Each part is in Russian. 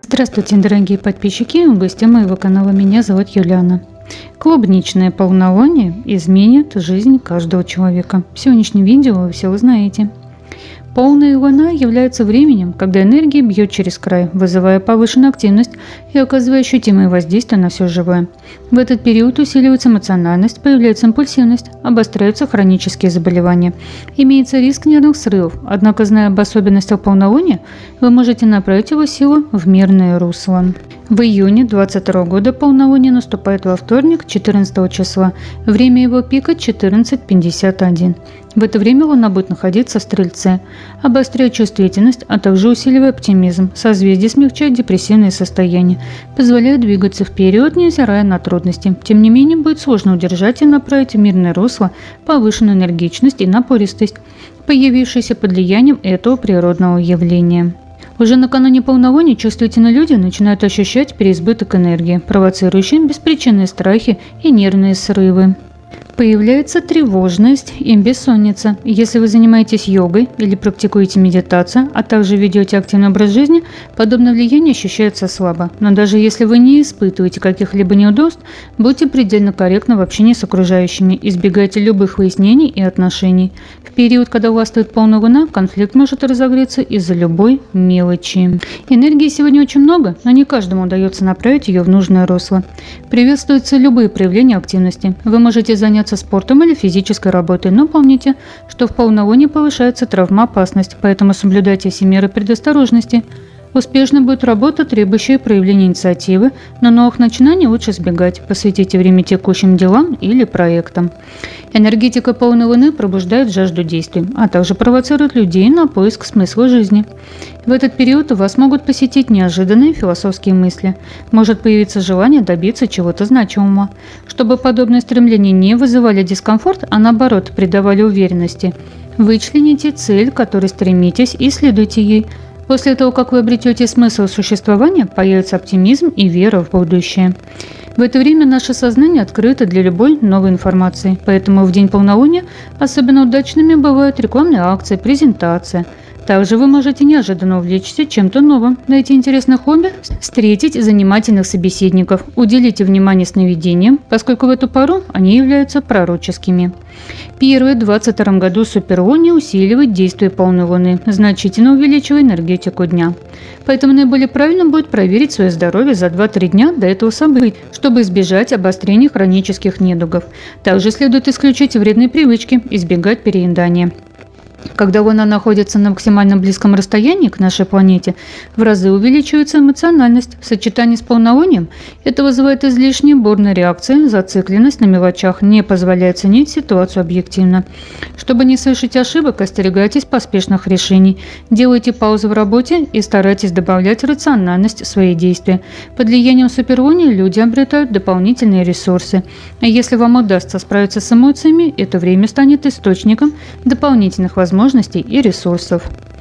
Здравствуйте, дорогие подписчики и гости моего канала. Меня зовут Юлиана. Клубничное полнолуние изменит жизнь каждого человека. В сегодняшнем видео вы все узнаете. Полная луна является временем, когда энергия бьет через край, вызывая повышенную активность и оказывая ощутимое воздействие на все живое. В этот период усиливается эмоциональность, появляется импульсивность, обостряются хронические заболевания. Имеется риск нервных срывов, однако, зная об особенностях полнолуния, вы можете направить его силу в мирное русло. В июне 2022 года полнолуние наступает во вторник, 14 числа. Время его пика 14:51. В это время Луна будет находиться в Стрельце, обостряя чувствительность, а также усиливая оптимизм. Созвездие смягчает депрессивные состояния, позволяет двигаться вперед, невзирая на трудности. Тем не менее, будет сложно удержать и направить в мирное русло повышенную энергичность и напористость, появившиеся под влиянием этого природного явления. Уже накануне полнолуния чувствительные люди начинают ощущать переизбыток энергии, провоцирующий беспричинные страхи и нервные срывы. Появляется тревожность и бессонница. Если вы занимаетесь йогой или практикуете медитацию, а также ведете активный образ жизни, подобное влияние ощущается слабо. Но даже если вы не испытываете каких-либо неудобств, будьте предельно корректны в общении с окружающими, избегайте любых выяснений и отношений. В период, когда властвует полная луна, конфликт может разогреться из-за любой мелочи. Энергии сегодня очень много, но не каждому удается направить ее в нужное русло. Приветствуются любые проявления активности. Вы можете заняться спортом или физической работой, но помните, что в полнолуние повышается травмоопасность, поэтому соблюдайте все меры предосторожности. Успешно будет работа, требующая проявления инициативы, но новых начинаний лучше избегать. Посвятите время текущим делам или проектам. Энергетика полной луны пробуждает жажду действий, а также провоцирует людей на поиск смысла жизни. В этот период вас могут посетить неожиданные философские мысли. Может появиться желание добиться чего-то значимого. Чтобы подобные стремления не вызывали дискомфорт, а наоборот придавали уверенности, вычлените цель, к которой стремитесь, и следуйте ей. После того, как вы обретете смысл существования, появится оптимизм и вера в будущее. В это время наше сознание открыто для любой новой информации, поэтому в день полнолуния особенно удачными бывают рекламные акции, презентации. Также вы можете неожиданно увлечься чем-то новым, найти интересное хобби, встретить занимательных собеседников, уделите внимание сновидениям, поскольку в эту пору они являются пророческими. Первый в 2022 году суперлуния усиливает действие полной луны, значительно увеличивая энергетику дня. Поэтому наиболее правильно будет проверить свое здоровье за 2-3 дня до этого события, чтобы избежать обострения хронических недугов. Также следует исключить вредные привычки, избегать переедания. Когда Луна находится на максимально близком расстоянии к нашей планете, в разы увеличивается эмоциональность. В сочетании с полнолунием это вызывает излишние бурные реакции, зацикленность на мелочах, не позволяет ценить ситуацию объективно. Чтобы не совершить ошибок, остерегайтесь поспешных решений, делайте паузы в работе и старайтесь добавлять рациональность в свои действия. Под влиянием суперлунии люди обретают дополнительные ресурсы. А если вам удастся справиться с эмоциями, это время станет источником дополнительных возможностей и ресурсов.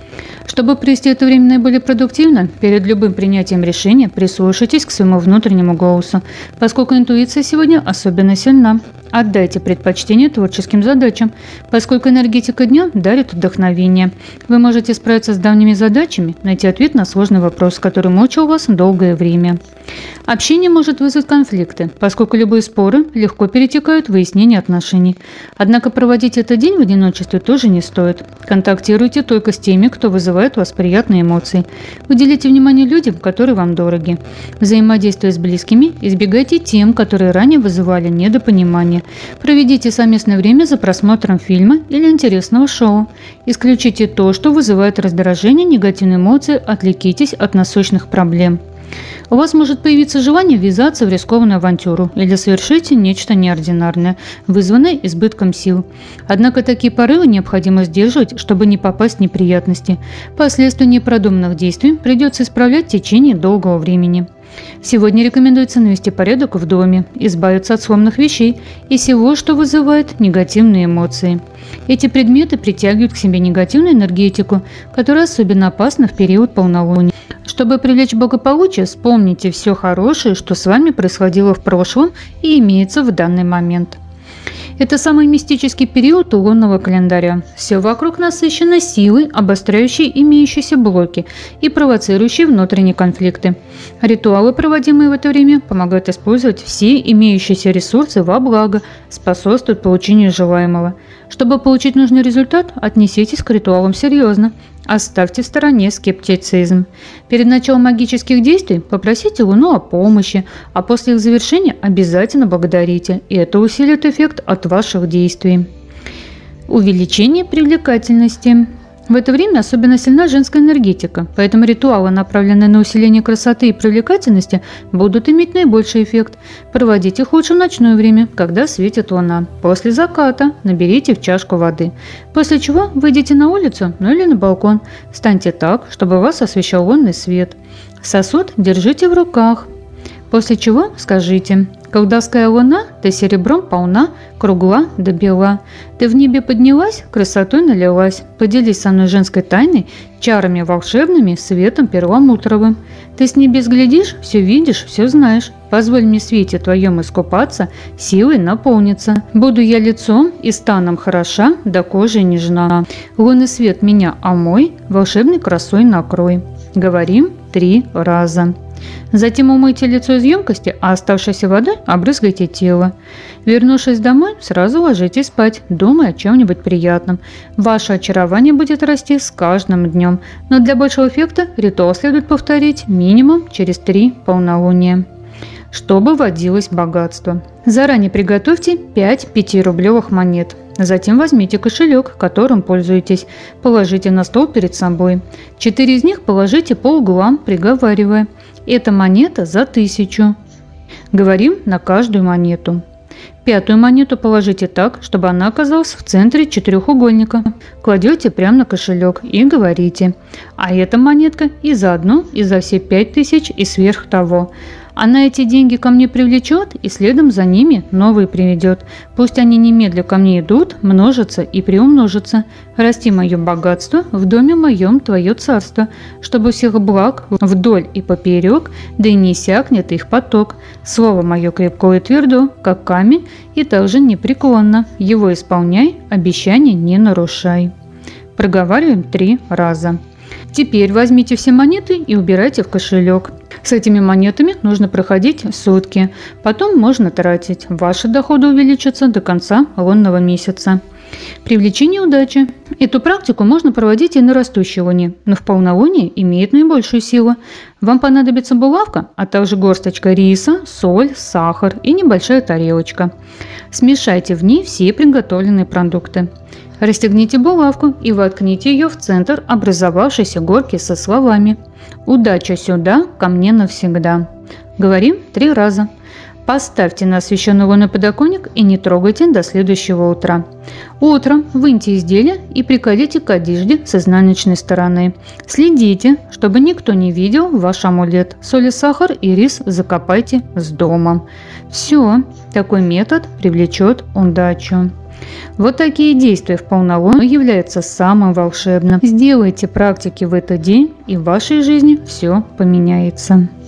Чтобы провести это время наиболее продуктивно, перед любым принятием решения прислушайтесь к своему внутреннему голосу, поскольку интуиция сегодня особенно сильна. Отдайте предпочтение творческим задачам, поскольку энергетика дня дарит вдохновение. Вы можете справиться с давними задачами, найти ответ на сложный вопрос, который мучил вас долгое время. Общение может вызвать конфликты, поскольку любые споры легко перетекают в выяснение отношений. Однако проводить этот день в одиночестве тоже не стоит. Контактируйте только с теми, кто вызывает у вас приятные эмоции. Уделите внимание людям, которые вам дороги. Взаимодействуя с близкими, избегайте тем, которые ранее вызывали недопонимание. Проведите совместное время за просмотром фильма или интересного шоу. Исключите то, что вызывает раздражение, негативные эмоции, отвлекитесь от насущных проблем. У вас может появиться желание ввязаться в рискованную авантюру или совершить нечто неординарное, вызванное избытком сил. Однако такие порывы необходимо сдерживать, чтобы не попасть в неприятности. Последствия непродуманных действий придется исправлять в течение долгого времени. Сегодня рекомендуется навести порядок в доме, избавиться от сломанных вещей и всего, что вызывает негативные эмоции. Эти предметы притягивают к себе негативную энергетику, которая особенно опасна в период полнолуния. Чтобы привлечь благополучие, вспомните все хорошее, что с вами происходило в прошлом и имеется в данный момент. Это самый мистический период лунного календаря. Все вокруг насыщено силой, обостряющей имеющиеся блоки и провоцирующей внутренние конфликты. Ритуалы, проводимые в это время, помогают использовать все имеющиеся ресурсы во благо, способствуют получению желаемого. Чтобы получить нужный результат, отнеситесь к ритуалам серьезно. Оставьте в стороне скептицизм. Перед началом магических действий попросите Луну о помощи, а после их завершения обязательно благодарите, и это усилит эффект от ваших действий. Увеличение привлекательности. В это время особенно сильна женская энергетика, поэтому ритуалы, направленные на усиление красоты и привлекательности, будут иметь наибольший эффект. Проводите их лучше в ночное время, когда светит луна. После заката наберите в чашку воды, после чего выйдите на улицу, или на балкон. Встаньте так, чтобы вас освещал лунный свет. Сосуд держите в руках, после чего скажите: «Колдовская луна, ты серебром полна, кругла да бела. Ты в небе поднялась, красотой налилась. Поделись со мной женской тайной, чарами волшебными, светом перламутровым. Ты с небес глядишь, все видишь, все знаешь. Позволь мне в свете твоем искупаться, силой наполниться. Буду я лицом и станом хороша, да кожей нежна. Лунный свет меня омой, волшебной красой накрой». Говорим 3 раза. Затем умойте лицо из емкости, а оставшейся водой обрызгайте тело. Вернувшись домой, сразу ложитесь спать, думая о чем-нибудь приятном. Ваше очарование будет расти с каждым днем, но для большего эффекта ритуал следует повторить минимум через 3 полнолуния. Чтобы водилось богатство. Заранее приготовьте 5 5-рублевых монет. Затем возьмите кошелек, которым пользуетесь, положите на стол перед собой. 4 из них положите по углам, приговаривая: «Это монета за 1000». Говорим на каждую монету. 5-ю монету положите так, чтобы она оказалась в центре четырехугольника. Кладете прямо на кошелек и говорите: «А эта монетка и за одну, и за все 5000, и сверх того. Она эти деньги ко мне привлечет, и следом за ними новые приведет. Пусть они немедля ко мне идут, множатся и приумножатся. Расти мое богатство, в доме моем твое царство, чтобы всех благ вдоль и поперек, да и не иссякнет их поток. Слово мое крепко и твердо, как камень, и также непреклонно. Его исполняй, обещание не нарушай». Проговариваем 3 раза. Теперь возьмите все монеты и убирайте в кошелек. С этими монетами нужно проходить сутки, потом можно тратить. Ваши доходы увеличатся до конца лунного месяца. Привлечение удачи. Эту практику можно проводить и на растущей луне, но в полнолуние имеет наибольшую силу. Вам понадобится булавка, а также горсточка риса, соль, сахар и небольшая тарелочка. Смешайте в ней все приготовленные продукты. Расстегните булавку и воткните ее в центр образовавшейся горки со словами: «Удача сюда, ко мне навсегда». Говорим 3 раза. Поставьте на освещенный лунный подоконник и не трогайте до следующего утра. Утром выньте изделие и приколите к одежде с изнаночной стороны. Следите, чтобы никто не видел ваш амулет. Соль и сахар и рис закопайте с домом. Все, такой метод привлечет удачу. Вот такие действия в полнолуние являются самым волшебным. Сделайте практики в этот день, и в вашей жизни все поменяется.